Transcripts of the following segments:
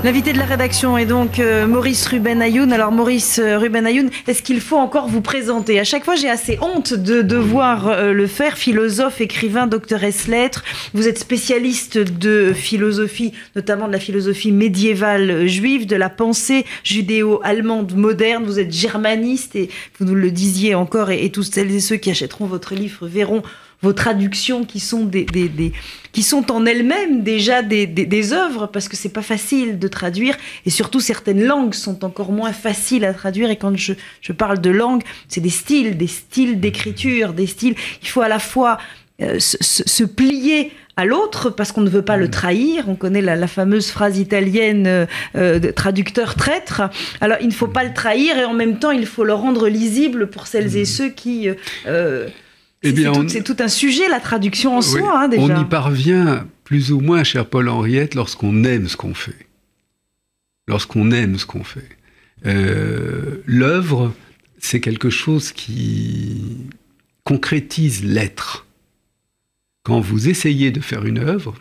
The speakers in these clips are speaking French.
L'invité de la rédaction est donc Maurice Ruben-Ayoun. Alors Maurice Ruben-Ayoun, est-ce qu'il faut encore vous présenter? À chaque fois, j'ai assez honte de devoir le faire. Philosophe, écrivain, docteur ès lettres. Vous êtes spécialiste de philosophie, notamment de la philosophie médiévale juive, de la pensée judéo-allemande moderne. Vous êtes germaniste et vous nous le disiez encore, et tous celles et ceux qui achèteront votre livre verront vos traductions qui sont qui sont en elles-mêmes déjà des œuvres, parce que c'est pas facile de traduire, et surtout certaines langues sont encore moins faciles à traduire. Et quand je parle de langue, c'est des styles d'écriture, des styles. Il faut à la fois se plier à l'autre parce qu'on ne veut pas le trahir. On connaît la fameuse phrase italienne de traducteur traître. Alors il ne faut pas le trahir, et en même temps il faut le rendre lisible pour celles et ceux qui... c'est tout un sujet, la traduction en soi, hein, déjà. On y parvient plus ou moins, cher Paul-Henriette, lorsqu'on aime ce qu'on fait. Lorsqu'on aime ce qu'on fait. L'œuvre, c'est quelque chose qui concrétise l'être. Quand vous essayez de faire une œuvre,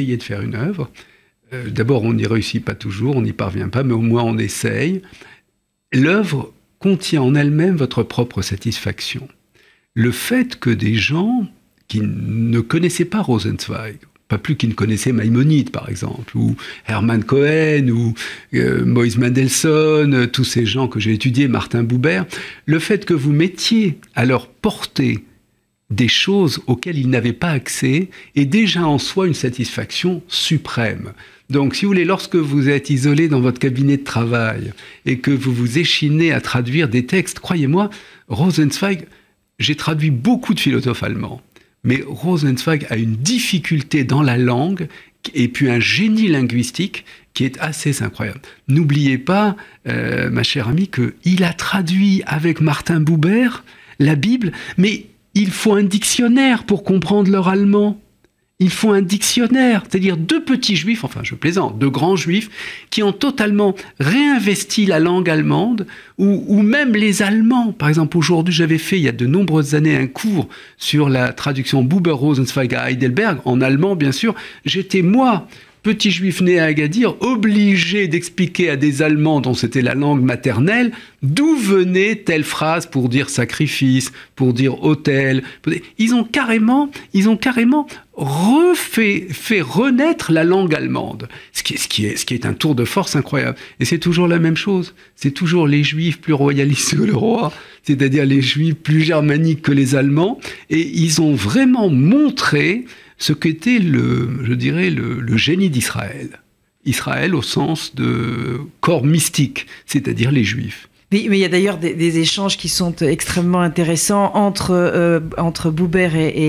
d'abord on n'y réussit pas toujours, on n'y parvient pas, mais au moins on essaye. L'œuvre contient en elle-même votre propre satisfaction. Le fait que des gens qui ne connaissaient pas Rosenzweig, pas plus qu'ils ne connaissaient Maïmonide par exemple, ou Hermann Cohen, ou Moïse Mendelssohn, tous ces gens que j'ai étudiés, Martin Buber, le fait que vous mettiez à leur portée des choses auxquelles ils n'avaient pas accès est déjà en soi une satisfaction suprême. Donc, si vous voulez, lorsque vous êtes isolé dans votre cabinet de travail et que vous vous échinez à traduire des textes, croyez-moi, Rosenzweig... J'ai traduit beaucoup de philosophes allemands, mais Rosenzweig a une difficulté dans la langue et puis un génie linguistique qui est assez incroyable. N'oubliez pas, ma chère amie, qu'il a traduit avec Martin Buber la Bible, mais il faut un dictionnaire pour comprendre leur allemand. Il faut un dictionnaire, c'est-à-dire deux petits juifs, enfin je plaisante, deux grands juifs, qui ont totalement réinvesti la langue allemande, ou même les Allemands. Par exemple, aujourd'hui, j'avais fait, il y a de nombreuses années, un cours sur la traduction Buber-Rosenzweig à Heidelberg, en allemand, bien sûr. J'étais, moi, petit juif né à Agadir, obligé d'expliquer à des Allemands dont c'était la langue maternelle d'où venait telle phrase pour dire sacrifice, pour dire autel. Ils ont carrément fait renaître la langue allemande, ce qui est un tour de force incroyable. Et c'est toujours la même chose. C'est toujours les Juifs plus royalistes que le roi, c'est-à-dire les Juifs plus germaniques que les Allemands. Et ils ont vraiment montré ce qu'était le génie d'Israël. Israël au sens de corps mystique, c'est-à-dire les Juifs. Mais il y a d'ailleurs des échanges qui sont extrêmement intéressants entre Buber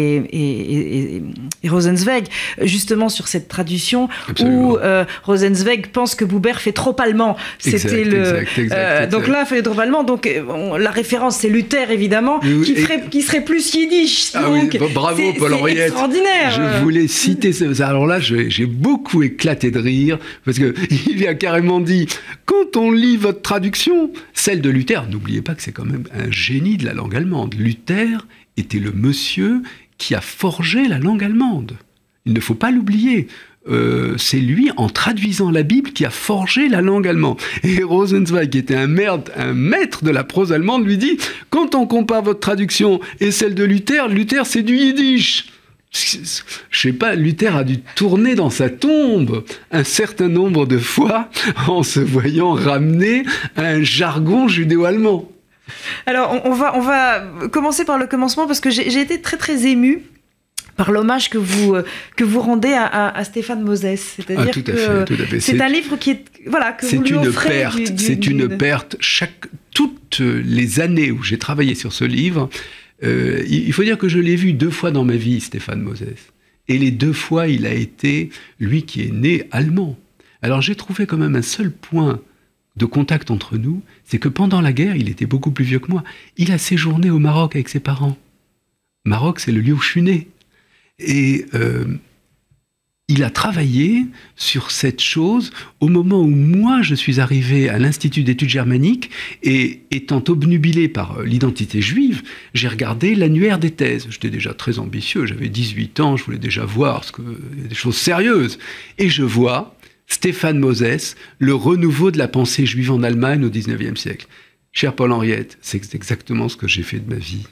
et Rosenzweig, justement sur cette traduction. Absolument. Où Rosenzweig pense que Buber fait trop allemand. C'était exact. Donc là, il fait trop allemand. Donc la référence, c'est Luther, évidemment, qui serait plus yiddish. Ah donc, oui, bravo, Paul-Henriette. C'est extraordinaire. Je voulais citer ça. Alors là, j'ai beaucoup éclaté de rire, parce qu'il a carrément dit, quand on lit votre traduction, celle de Luther, n'oubliez pas que c'est quand même un génie de la langue allemande. Luther était le monsieur qui a forgé la langue allemande. Il ne faut pas l'oublier. C'est lui, en traduisant la Bible, qui a forgé la langue allemande. Et Rosenzweig, qui était un maître de la prose allemande, lui dit « Quand on compare votre traduction et celle de Luther, Luther c'est du yiddish ». Je sais pas, Luther a dû tourner dans sa tombe un certain nombre de fois en se voyant ramener à un jargon judéo-allemand. Alors, on va commencer par le commencement, parce que j'ai été très très émue par l'hommage que vous rendez à Stéphane Moses. C'est-à-dire tout à fait. C'est un livre qui est, que vous lui offrez. C'est une perte. Toutes les années où j'ai travaillé sur ce livre, il faut dire que je l'ai vu 2 fois dans ma vie, Stéphane Moses. Et les 2 fois, il a été, lui qui est né allemand. Alors j'ai trouvé quand même un seul point de contact entre nous, c'est que pendant la guerre, il était beaucoup plus vieux que moi. Il a séjourné au Maroc avec ses parents. Maroc, c'est le lieu où je suis né. Et il a travaillé sur cette chose au moment où moi je suis arrivé à l'Institut d'études germaniques, et étant obnubilé par l'identité juive, j'ai regardé l'annuaire des thèses. J'étais déjà très ambitieux, j'avais 18 ans, je voulais déjà voir des choses sérieuses. Et je vois Stéphane Moses, le renouveau de la pensée juive en Allemagne au XIXe siècle. Cher Paul-Henriette, c'est exactement ce que j'ai fait de ma vie.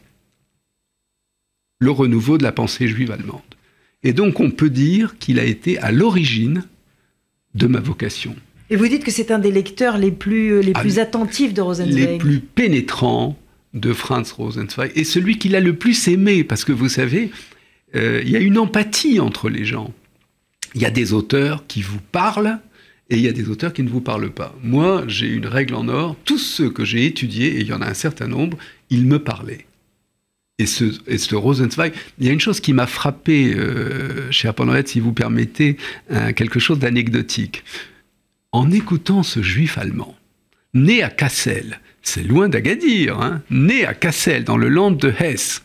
Le renouveau de la pensée juive allemande. Et donc on peut dire qu'il a été à l'origine de ma vocation. Et vous dites que c'est un des lecteurs les plus attentifs de Rosenzweig. Les plus pénétrants de Franz Rosenzweig, et celui qu'il a le plus aimé, parce que vous savez, il y a une empathie entre les gens. Il y a des auteurs qui vous parlent, et il y a des auteurs qui ne vous parlent pas. Moi, j'ai une règle en or, tous ceux que j'ai étudiés, et il y en a un certain nombre, ils me parlaient. Et ce Rosenzweig, il y a une chose qui m'a frappé, cher Paul-Henriette, si vous permettez, quelque chose d'anecdotique. En écoutant ce juif allemand, né à Kassel, c'est loin d'Agadir, hein, né à Kassel, dans le land de Hesse,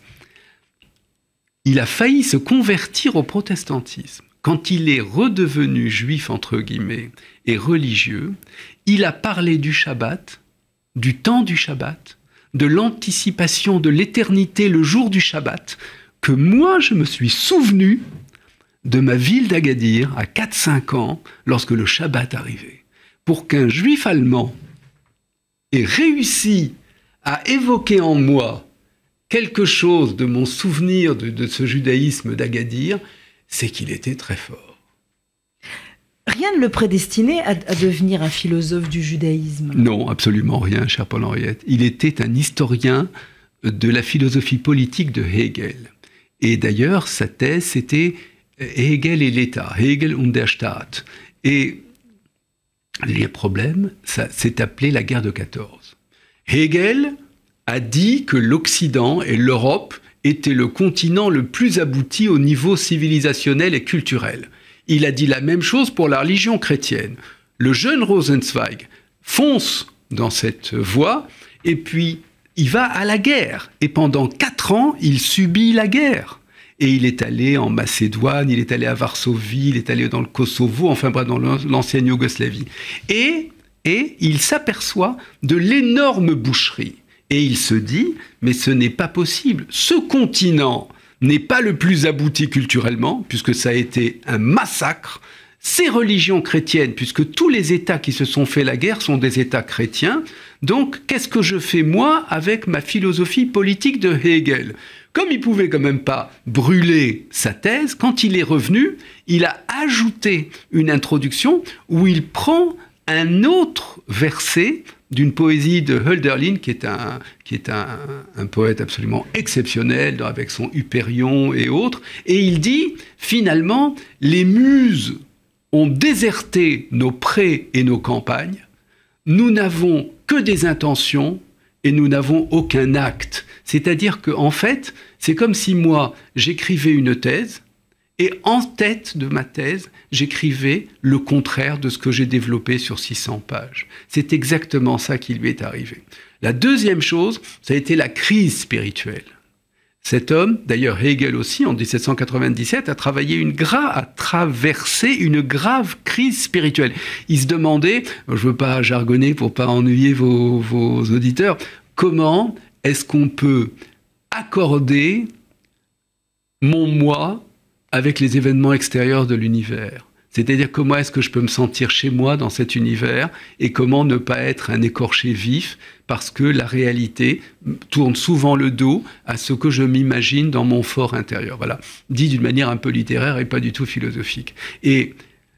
il a failli se convertir au protestantisme. Quand il est redevenu juif, entre guillemets, et religieux, il a parlé du Shabbat, du temps du Shabbat, de l'anticipation de l'éternité le jour du Shabbat, que moi je me suis souvenu de ma ville d'Agadir à 4-5 ans, lorsque le Shabbat arrivait. Pour qu'un juif allemand ait réussi à évoquer en moi quelque chose de mon souvenir de ce judaïsme d'Agadir, c'est qu'il était très fort. Rien ne le prédestinait à devenir un philosophe du judaïsme. Non, absolument rien, cher Paul-Henriette. Il était un historien de la philosophie politique de Hegel. Et d'ailleurs, sa thèse, c'était Hegel et l'État, Hegel und der Staat. Et les problèmes, ça s'est appelé la guerre de 14. Hegel a dit que l'Occident et l'Europe étaient le continent le plus abouti au niveau civilisationnel et culturel. Il a dit la même chose pour la religion chrétienne. Le jeune Rosenzweig fonce dans cette voie et puis il va à la guerre. Et pendant 4 ans, il subit la guerre. Et il est allé en Macédoine, il est allé à Varsovie, il est allé dans le Kosovo, enfin bref, dans l'ancienne Yougoslavie. Et il s'aperçoit de l'énorme boucherie. Et il se dit, mais ce n'est pas possible. Ce continent n'est pas le plus abouti culturellement, puisque ça a été un massacre. Ces religions chrétiennes, puisque tous les États qui se sont fait la guerre sont des États chrétiens. Donc, qu'est-ce que je fais, moi, avec ma philosophie politique de Hegel ? Comme il pouvait quand même pas brûler sa thèse, quand il est revenu, il a ajouté une introduction où il prend un autre verset d'une poésie de Hölderlin, qui est un poète absolument exceptionnel, avec son Hyperion et autres, et il dit, finalement, les muses ont déserté nos prés et nos campagnes, nous n'avons que des intentions et nous n'avons aucun acte. C'est-à-dire qu'en fait, c'est comme si moi, j'écrivais une thèse, et en tête de ma thèse, j'écrivais le contraire de ce que j'ai développé sur 600 pages. C'est exactement ça qui lui est arrivé. La deuxième chose, ça a été la crise spirituelle. Cet homme, d'ailleurs Hegel aussi, en 1797, a traversé une grave crise spirituelle. Il se demandait, je ne veux pas jargonner pour ne pas ennuyer vos auditeurs, comment est-ce qu'on peut accorder mon moi avec les événements extérieurs de l'univers. C'est-à-dire comment est-ce que je peux me sentir chez moi dans cet univers et comment ne pas être un écorché vif parce que la réalité tourne souvent le dos à ce que je m'imagine dans mon fort intérieur. Voilà, dit d'une manière un peu littéraire et pas du tout philosophique. Et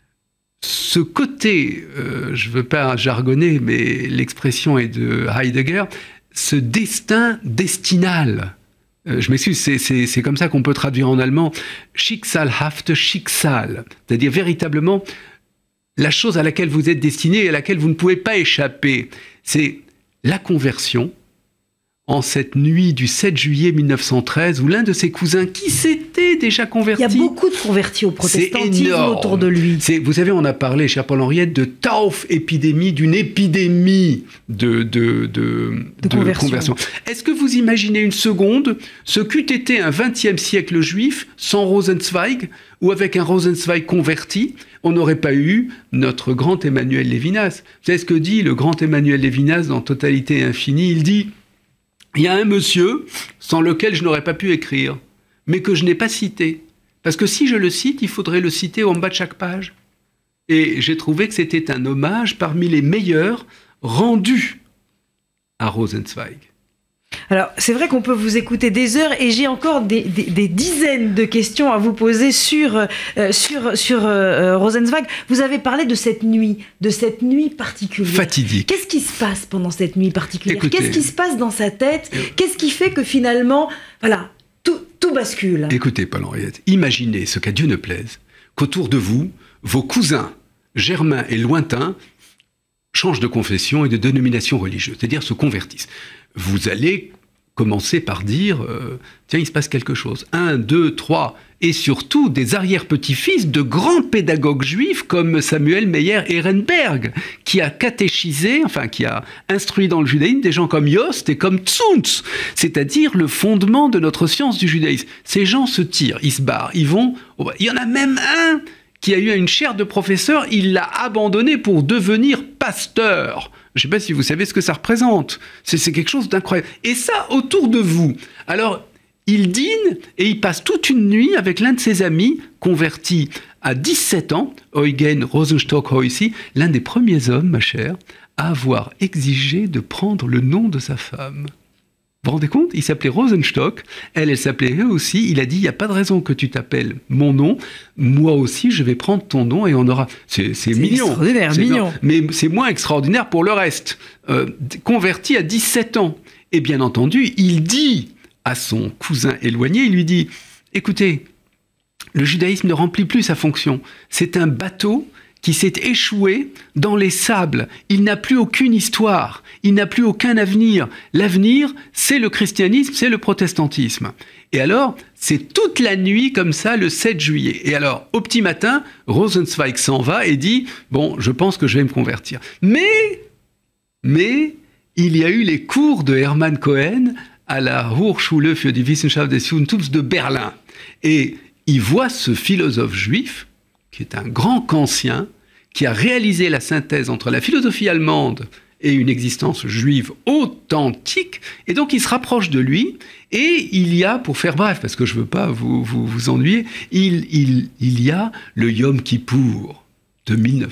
ce côté, je ne veux pas jargonner, mais l'expression est de Heidegger, ce destin destinal. Je m'excuse, c'est comme ça qu'on peut traduire en allemand Schicksalhafte Schicksal, c'est-à-dire véritablement la chose à laquelle vous êtes destiné et à laquelle vous ne pouvez pas échapper. C'est la conversion en cette nuit du 7 juillet 1913 où l'un de ses cousins qui s'était déjà converti... Il y a beaucoup de convertis au protestantisme autour de lui. Vous savez, on a parlé, cher Paul-Henriette, de Tauf-épidémie, d'une épidémie de conversion. Est-ce que vous imaginez une seconde ce qu'eût été un XXe siècle juif sans Rosenzweig ou avec un Rosenzweig converti? On n'aurait pas eu notre grand Emmanuel Lévinas. Vous savez ce que dit le grand Emmanuel Lévinas dans Totalité infinie? Il dit... Il y a un monsieur sans lequel je n'aurais pas pu écrire, mais que je n'ai pas cité. Parce que si je le cite, il faudrait le citer en bas de chaque page. Et j'ai trouvé que c'était un hommage parmi les meilleurs rendus à Rosenzweig. Alors, c'est vrai qu'on peut vous écouter des heures et j'ai encore des dizaines de questions à vous poser sur Rosenzweig. Vous avez parlé de cette nuit particulière. Fatidique. Qu'est-ce qui se passe pendant cette nuit particulière? Écoutez, qu'est-ce qui se passe dans sa tête? Qu'est-ce qui fait que finalement, voilà, tout bascule? Écoutez, Paul-Henriette, imaginez ce qu'à Dieu ne plaise, qu'autour de vous, vos cousins germains et lointains changent de confession et de dénomination religieuse, c'est-à-dire se convertissent. Vous allez commencer par dire tiens, il se passe quelque chose. 1, 2, 3, et surtout des arrière-petits-fils de grands pédagogues juifs comme Samuel Meyer Ehrenberg, qui a catéchisé, enfin qui a instruit dans le judaïsme des gens comme Yost et comme Tzuntz, c'est-à-dire le fondement de notre science du judaïsme. Ces gens se tirent, ils se barrent, ils vont... Il y en a même un qui a eu une chaire de professeur, il l'a abandonné pour devenir pasteur. Je ne sais pas si vous savez ce que ça représente. C'est quelque chose d'incroyable. Et ça, autour de vous. Alors, il dîne et il passe toute une nuit avec l'un de ses amis, converti à 17 ans, Eugen Rosenstock-Huessy, l'un des premiers hommes, ma chère, à avoir exigé de prendre le nom de sa femme. Vous vous rendez compte? Il s'appelait Rosenstock, elle s'appelait eux aussi. Il a dit, il n'y a pas de raison que tu t'appelles mon nom. Moi aussi, je vais prendre ton nom et on aura... C'est mignon. Extraordinaire, mignon. Mais c'est moins extraordinaire pour le reste. Converti à 17 ans. Et bien entendu, il dit à son cousin éloigné, il lui dit, écoutez, le judaïsme ne remplit plus sa fonction. C'est un bateau qui s'est échoué dans les sables. Il n'a plus aucune histoire, il n'a plus aucun avenir. L'avenir, c'est le christianisme, c'est le protestantisme. Et alors, c'est toute la nuit comme ça, le 7 juillet. Et alors, au petit matin, Rosenzweig s'en va et dit « Bon, je pense que je vais me convertir. » Mais, il y a eu les cours de Hermann Cohen à la Hochschule für die Wissenschaft des Judentums de Berlin. Et il voit ce philosophe juif, qui est un grand kantien, qui a réalisé la synthèse entre la philosophie allemande et une existence juive authentique, et donc il se rapproche de lui, et il y a, pour faire bref, parce que je ne veux pas vous ennuyer, il y a le Yom Kippour de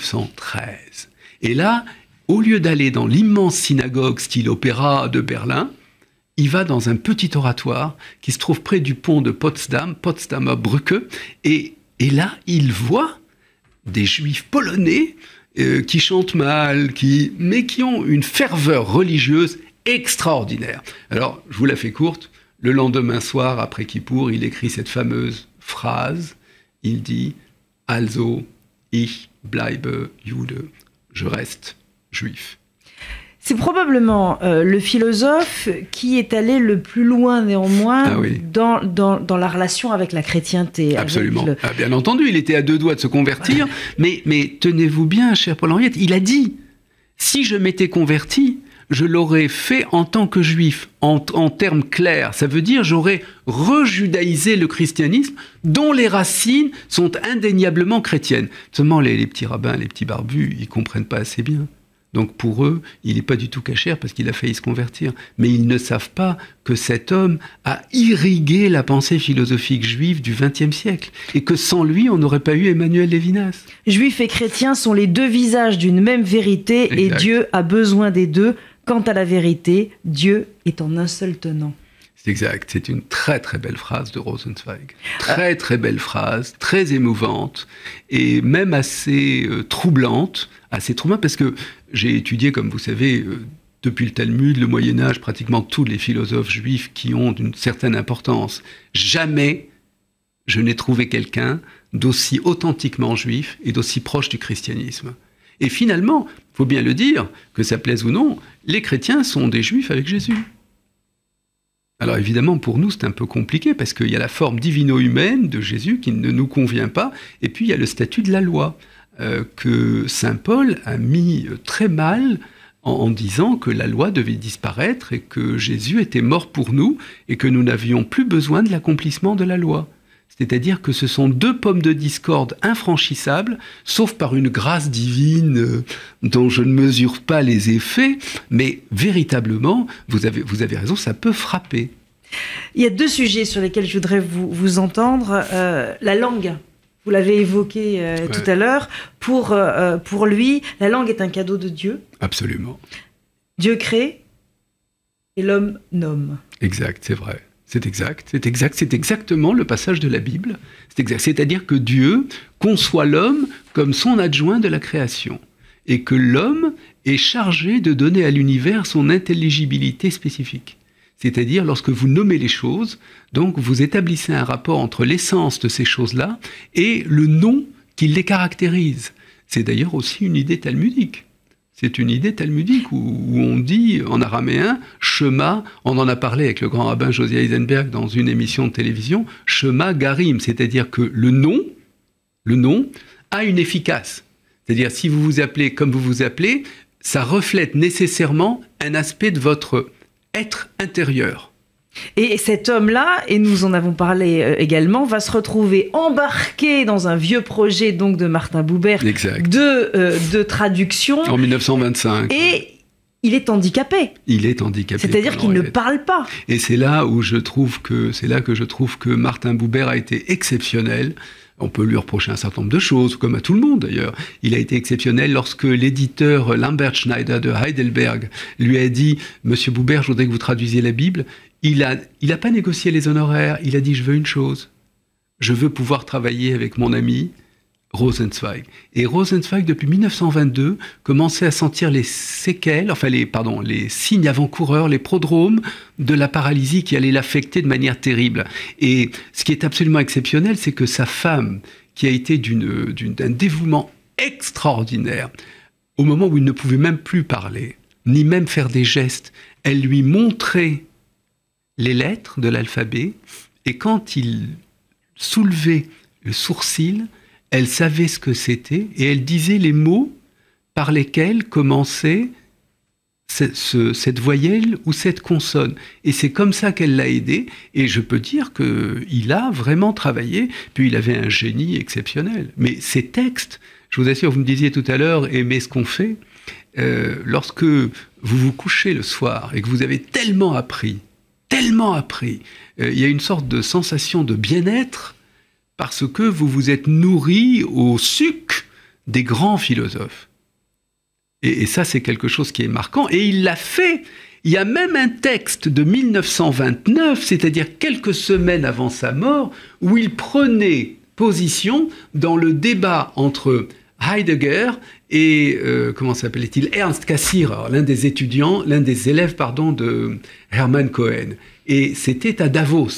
1913. Et là, au lieu d'aller dans l'immense synagogue style opéra de Berlin, il va dans un petit oratoire qui se trouve près du pont de Potsdam, Potsdamer Brücke, et là, il voit des juifs polonais qui chantent mal, mais qui ont une ferveur religieuse extraordinaire. Alors, je vous la fais courte. Le lendemain soir, après Kippour, il écrit cette fameuse phrase. Il dit « Also, ich bleibe Jude ». Je reste juif. C'est probablement le philosophe qui est allé le plus loin néanmoins dans la relation avec la chrétienté. Absolument. Bien entendu, il était à 2 doigts de se convertir, mais tenez-vous bien, cher Paul-Henriette, il a dit, si je m'étais converti, je l'aurais fait en tant que juif, en termes clairs. Ça veut dire j'aurais rejudaïsé le christianisme, dont les racines sont indéniablement chrétiennes. Seulement les petits rabbins, les petits barbus, ils ne comprennent pas assez bien. Donc pour eux, il n'est pas du tout cachère parce qu'il a failli se convertir. Mais ils ne savent pas que cet homme a irrigué la pensée philosophique juive du XXe siècle. Et que sans lui, on n'aurait pas eu Emmanuel Lévinas. Juifs et chrétiens sont les deux visages d'une même vérité. Exact. Et Dieu a besoin des deux. Quant à la vérité, Dieu est en un seul tenant. C'est exact. C'est une très très belle phrase de Rosenzweig. Très très belle phrase, très émouvante et même assez troublante. Assez troublante parce que j'ai étudié, comme vous savez, depuis le Talmud, le Moyen-Âge, pratiquement tous les philosophes juifs qui ont une certaine importance. Jamais je n'ai trouvé quelqu'un d'aussi authentiquement juif et d'aussi proche du christianisme. Et finalement, il faut bien le dire, que ça plaise ou non, les chrétiens sont des juifs avec Jésus. Alors évidemment, pour nous, c'est un peu compliqué, parce qu'il y a la forme divino-humaine de Jésus qui ne nous convient pas, et puis il y a le statut de la loi, que saint Paul a mis très mal en disant que la loi devait disparaître, et que Jésus était mort pour nous, et que nous n'avions plus besoin de l'accomplissement de la loi. C'est-à-dire que ce sont 2 pommes de discorde infranchissables, sauf par une grâce divine dont je ne mesure pas les effets, mais véritablement, vous avez raison, ça peut frapper. Il y a 2 sujets sur lesquels je voudrais vous entendre. La langue. Vous l'avez évoqué tout à l'heure. Pour lui, la langue est un cadeau de Dieu. Absolument. Dieu crée et l'homme nomme. Exact, c'est vrai. C'est exactement le passage de la Bible. C'est-à-dire que Dieu conçoit l'homme comme son adjoint de la création et que l'homme est chargé de donner à l'univers son intelligibilité spécifique. C'est-à-dire, lorsque vous nommez les choses, donc vous établissez un rapport entre l'essence de ces choses-là et le nom qui les caractérise. C'est d'ailleurs aussi une idée talmudique. C'est une idée talmudique où on dit en araméen « Shema », on en a parlé avec le grand rabbin Josia Eisenberg dans une émission de télévision, « Shema Garim », c'est-à-dire que le nom a une efficace. C'est-à-dire, si vous vous appelez comme vous vous appelez, ça reflète nécessairement un aspect de votre être intérieur. Et cet homme-là, et nous en avons parlé également, va se retrouver embarqué dans un vieux projet donc de Martin Buber de traduction. En 1925. Et il est handicapé. Il est handicapé. C'est-à-dire qu'il ne parle pas. Et c'est là où je trouve que Martin Buber a été exceptionnel. On peut lui reprocher un certain nombre de choses, comme à tout le monde d'ailleurs. Il a été exceptionnel lorsque l'éditeur Lambert Schneider de Heidelberg lui a dit « Monsieur Buber, je voudrais que vous traduisiez la Bible ». Il a pas négocié les honoraires, il a dit « Je veux une chose, je veux pouvoir travailler avec mon ami Rosenzweig ». Et Rosenzweig, depuis 1922, commençait à sentir les séquelles, les signes avant-coureurs, les prodromes de la paralysie qui allait l'affecter de manière terrible. Et ce qui est absolument exceptionnel, c'est que sa femme, qui a été d'un dévouement extraordinaire, au moment où il ne pouvait même plus parler, ni même faire des gestes, elle lui montrait les lettres de l'alphabet, et quand il soulevait le sourcil, elle savait ce que c'était, et elle disait les mots par lesquels commençait cette voyelle ou cette consonne. Et c'est comme ça qu'elle l'a aidé, et je peux dire qu'il a vraiment travaillé, puis il avait un génie exceptionnel. Mais ces textes, je vous assure, vous me disiez tout à l'heure, aimer ce qu'on fait, lorsque vous vous couchez le soir, et que vous avez tellement appris, il y a une sorte de sensation de bien-être parce que vous vous êtes nourri au suc des grands philosophes. Et ça, c'est quelque chose qui est marquant. Et il l'a fait. Il y a même un texte de 1929, c'est-à-dire quelques semaines avant sa mort, où il prenait position dans le débat entre Heidegger et, comment s'appelait-il, Ernst Cassirer, l'un des élèves de Hermann Cohen. Et c'était à Davos.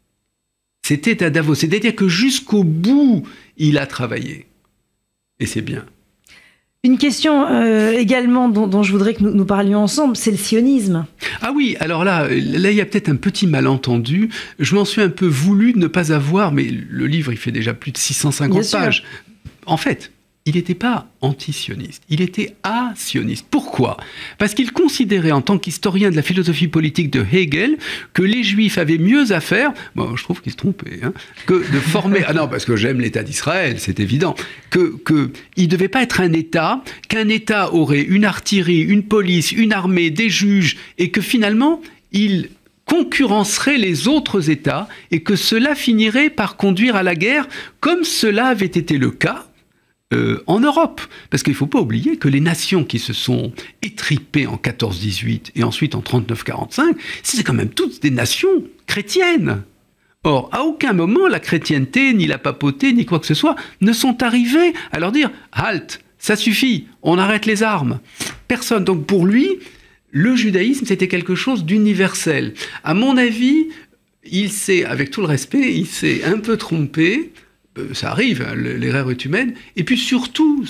C'est-à-dire que jusqu'au bout, il a travaillé. Et c'est bien. Une question également dont je voudrais que nous parlions ensemble, c'est le sionisme. Ah oui, alors là, il y a peut-être un petit malentendu. Je m'en suis un peu voulu de ne pas avoir, mais le livre, il fait déjà plus de 650 pages. En fait, il n'était pas anti-sioniste, il était a-sioniste. Pourquoi ? Parce qu'il considérait en tant qu'historien de la philosophie politique de Hegel que les Juifs avaient mieux à faire, bon, je trouve qu'il se trompait, que de former... Ah non, parce que j'aime l'État d'Israël, c'est évident, qu'il ne devait pas être un État, qu'un État aurait une artillerie, une police, une armée, des juges, et que finalement, il concurrencerait les autres États, et que cela finirait par conduire à la guerre, comme cela avait été le cas en Europe. Parce qu'il ne faut pas oublier que les nations qui se sont étripées en 14-18 et ensuite en 39-45, c'est quand même toutes des nations chrétiennes. Or, à aucun moment, la chrétienté, ni la papauté, ni quoi que ce soit, ne sont arrivés à leur dire « Halte, ça suffit, on arrête les armes ». Personne. Donc pour lui, le judaïsme, c'était quelque chose d'universel. À mon avis, avec tout le respect, il s'est un peu trompé. Ça arrive, l'erreur est humaine. Et puis surtout,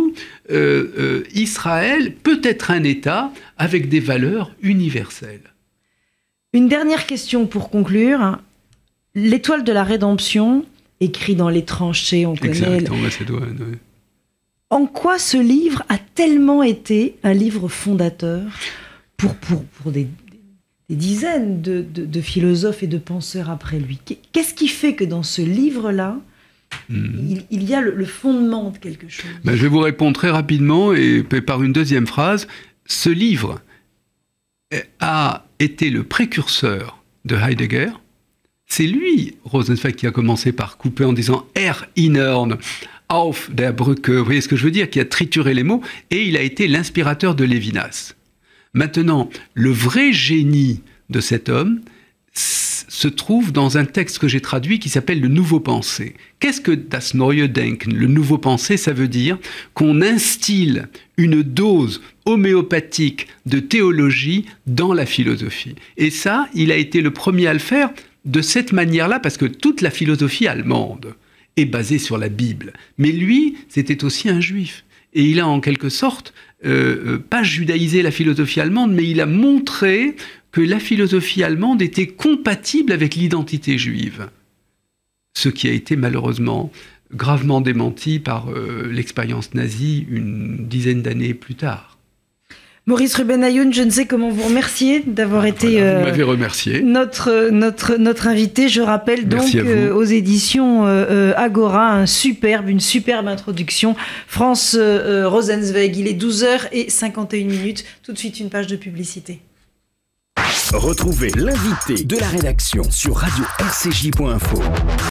Israël peut être un État avec des valeurs universelles. Une dernière question pour conclure. L'étoile de la rédemption, écrit dans les tranchées, on connaît... Exact, en Macédoine, oui. En quoi ce livre a tellement été un livre fondateur pour des dizaines de philosophes et de penseurs après lui? Qu'est-ce qui fait que dans ce livre-là, il y a le fondement de quelque chose? Je vais vous répondre très rapidement et par une deuxième phrase. Ce livre a été le précurseur de Heidegger. C'est lui, Rosenzweig, qui a commencé par couper en disant « Erinnern auf der Brücke ». Vous voyez ce que je veux dire? Qui a trituré les mots, et il a été l'inspirateur de Lévinas. Maintenant, le vrai génie de cet homme se trouve dans un texte que j'ai traduit qui s'appelle « Le Nouveau Pensée ». Qu'est-ce que das Neue Denken? Le Nouveau Pensée, ça veut dire qu'on instille une dose homéopathique de théologie dans la philosophie. Et ça, il a été le premier à le faire de cette manière-là, parce que toute la philosophie allemande est basée sur la Bible. Mais lui, c'était aussi un juif. Et il a en quelque sorte, pas judaïsé la philosophie allemande, mais il a montré que la philosophie allemande était compatible avec l'identité juive. Ce qui a été malheureusement gravement démenti par l'expérience nazie une dizaine d'années plus tard. Maurice Ruben-Ayoun, je ne sais comment vous remercier d'avoir été vous m'avez remercié. Notre invité. Je rappelle donc aux éditions Agora une superbe introduction. France Rosenzweig, il est 12h51. Tout de suite, une page de publicité. Retrouvez l'invité de la rédaction sur radio-rcj.info.